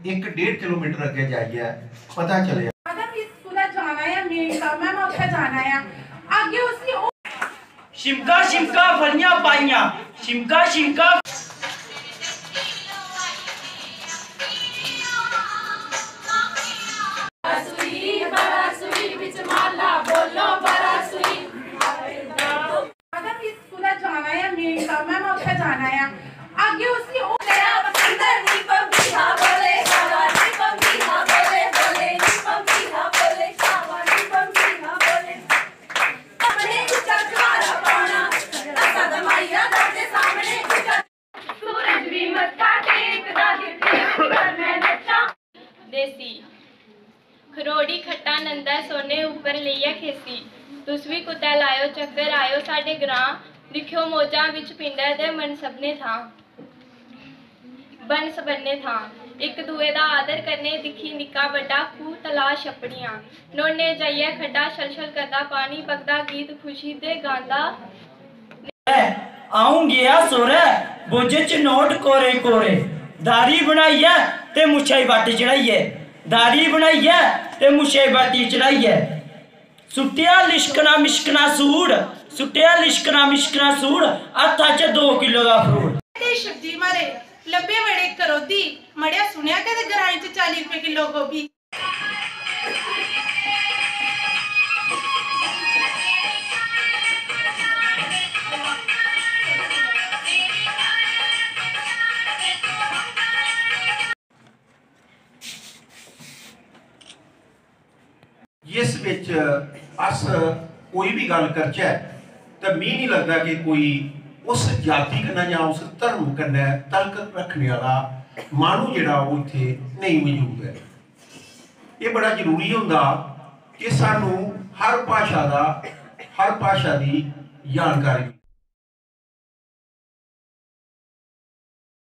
1-1.5 kilometre अगे जाइए पता चले शिमका शिमका फलियां पाइयां शिमका शिमका खरोड़ी खट्टा नंदा सोने ऊपर लिया खेसी तुस भी कुत्ता लायो चक्कर आयो साडे ग्रां दिखियो मौजा विच पिंडा दे मन सबने था बन सबने था एक दूए दा आदर करने दिखी निक्का बड़ा खूह तला छपड़ियां नोने जाइए खड्डा छल करदा पानी बगदा गीत खुशी दे गांदा आऊं गया सोरे बोझे च नोट कोरे कोरे दारी बनाइए ते मुछाई बाटी चढ़ाइए दारी बनाइए ते मुछाई बाटी चढ़ाइए सुटिया लिशकना मिशकना सूड़ सुटिया लिशकना मिशकना सूड़ हत्था च 2 किलो दा फ्रूट सब्जी मारे लब्बे बड़े करोदी मड़िया सुनिया कि ग्रां च 40 रुपए किलो गोभी जिस विच अस कोई भी गल करचै तो मी नहीं लगता कि कोई उस जाति कन्नै या उस धर्म कन्नै तलक रखने वाला मानू जिहड़ा वो इत्थे नहीं मौजूद है। ये बड़ा जरूरी होंदा कि सानू हर भाषा दी जानकारी